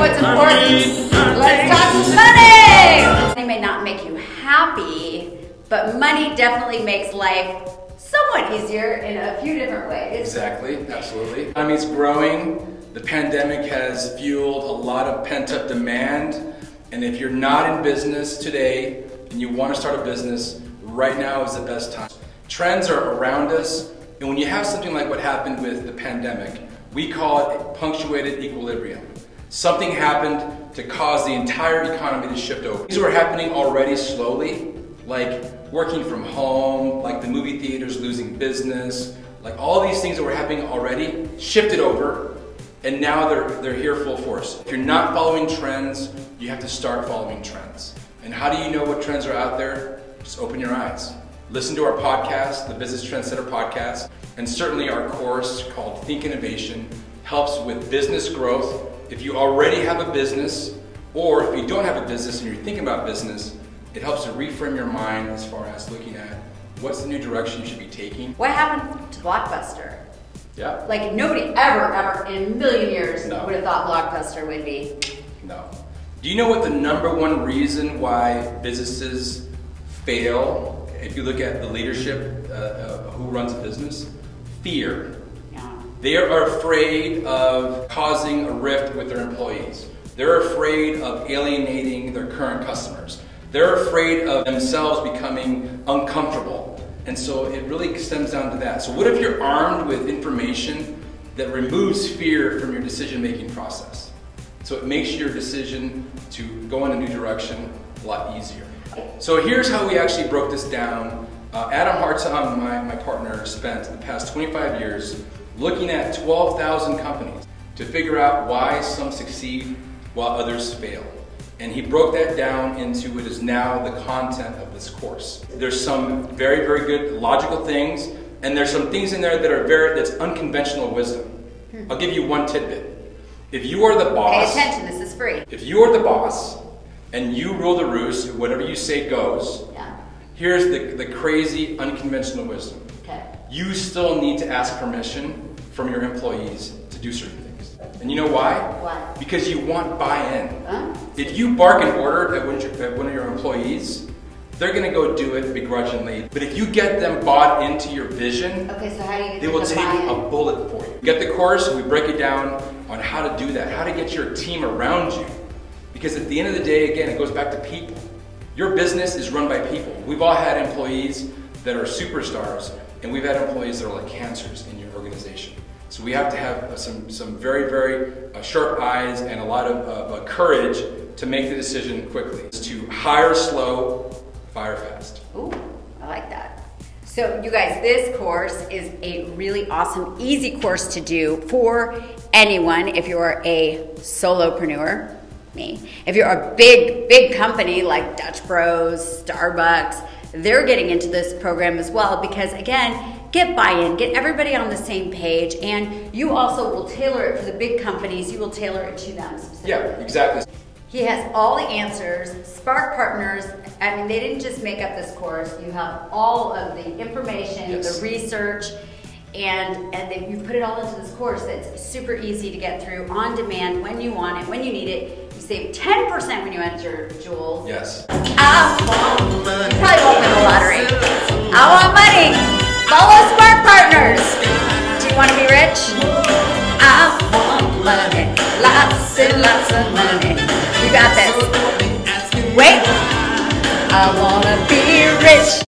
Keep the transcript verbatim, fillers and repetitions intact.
what's important. Let's talk money! Money may not make you happy, but money definitely makes life somewhat easier in a few different ways. Exactly, absolutely. The economy is growing. The pandemic has fueled a lot of pent-up demand. And if you're not in business today and you want to start a business, right now is the best time. Trends are around us, and when you have something like what happened with the pandemic, we call it punctuated equilibrium. Something happened to cause the entire economy to shift over. These were happening already slowly, like working from home, like the movie theaters losing business, like all these things that were happening already shifted over, and now they're, they're here full force. If you're not following trends, you have to start following trends. And how do you know what trends are out there? Just open your eyes. Listen to our podcast, the Business Trendsetter Podcast, and certainly our course called Think Innovation helps with business growth. If you already have a business, or if you don't have a business and you're thinking about business, it helps to reframe your mind as far as looking at what's the new direction you should be taking. What happened to Blockbuster? Yeah. Like nobody ever, ever in a million years No. would have thought Blockbuster would be. No. Do you know what the number one reason why businesses fail, if you look at the leadership, uh, uh, who runs a business? Fear. Yeah. They are afraid of causing a rift with their employees. They're afraid of alienating their current customers. They're afraid of themselves becoming uncomfortable. And so it really stems down to that. So what if you're armed with information that removes fear from your decision-making process? So it makes your decision to go in a new direction a lot easier. So here's how we actually broke this down. Uh, Adam Hartung, my, my partner, spent the past twenty-five years looking at twelve thousand companies to figure out why some succeed while others fail. And he broke that down into what is now the content of this course. There's some very, very good logical things, and there's some things in there that are very, that's unconventional wisdom. I'll give you one tidbit. If you are the boss, Pay attention, this is free. if you are the boss and you rule the roost, whatever you say goes, Yeah. here's the, the crazy unconventional wisdom. Okay. You still need to ask permission from your employees to do certain things. And you know why? Why? Because you want buy-in. Huh? If you bark an order at one, of your, at one of your employees, they're gonna go do it begrudgingly. But if you get them bought into your vision, Okay, so how do you get they them will to take buy in? a bullet for you. Get the course, and we break it down on how to do that, how to get your team around you. Because at the end of the day, again, it goes back to people. Your business is run by people. We've all had employees that are superstars, and we've had employees that are like cancers in your organization. So we have to have uh, some, some very, very uh, sharp eyes and a lot of uh, uh, courage to make the decision quickly. It's to hire slow, fire fast. Ooh, I like that. So you guys, this course is a really awesome, easy course to do for anyone. If you're a solopreneur, me. If you're a big, big company like Dutch Bros, Starbucks, they're getting into this program as well because again, get buy-in, get everybody on the same page, and you also will tailor it for the big companies, you will tailor it to them specifically. Yeah, exactly. He has all the answers. Spark Partners, I mean, they didn't just make up this course. You have all of the information, Yes. the research, and, and they, you put it all into this course that's super easy to get through, on demand, when you want it, when you need it. You save ten percent when you enter Jules. Yes. I want money. You probably won't win the lottery. I want money. Follow Spark Partners. Do you want to be rich? I want money. Lots and lots of money. You got this. Wait. I want to be rich.